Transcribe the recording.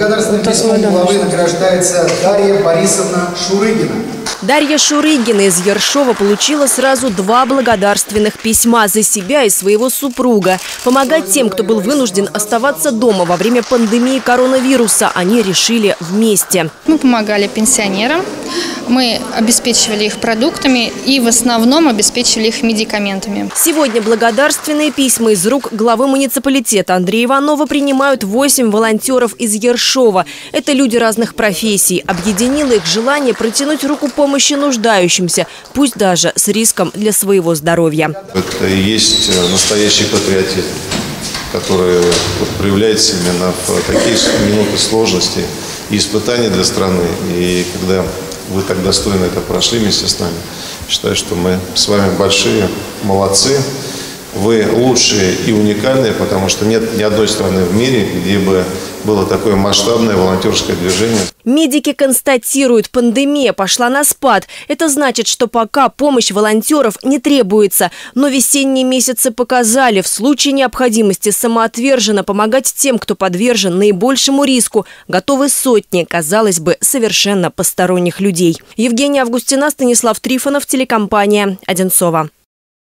Благодарственным письмом главы награждается Дарья Борисовна Шурыгина. Дарья Шурыгина из Ершова получила сразу 2 благодарственных письма за себя и своего супруга. Помогать тем, кто был вынужден оставаться дома во время пандемии коронавируса, они решили вместе. Мы помогали пенсионерам, мы обеспечивали их продуктами и в основном обеспечивали их медикаментами. Сегодня благодарственные письма из рук главы муниципалитета Андрея Иванова принимают 8 волонтеров из Ершова. Это люди разных профессий. Объединило их желание протянуть руку помощи нуждающимся, пусть даже с риском для своего здоровья. Это и есть настоящий патриотизм, который проявляется именно в такие минуты сложности и испытаний для страны. И когда вы так достойно это прошли вместе с нами, считаю, что мы с вами большие молодцы. Вы лучшие и уникальные, потому что нет ни одной страны в мире, где бы было такое масштабное волонтерское движение. Медики констатируют, пандемия пошла на спад. Это значит, что пока помощь волонтеров не требуется. Но весенние месяцы показали, в случае необходимости самоотверженно помогать тем, кто подвержен наибольшему риску, готовы сотни, казалось бы, совершенно посторонних людей. Евгения Августина, Станислав Трифонов, телекомпания «Одинцово».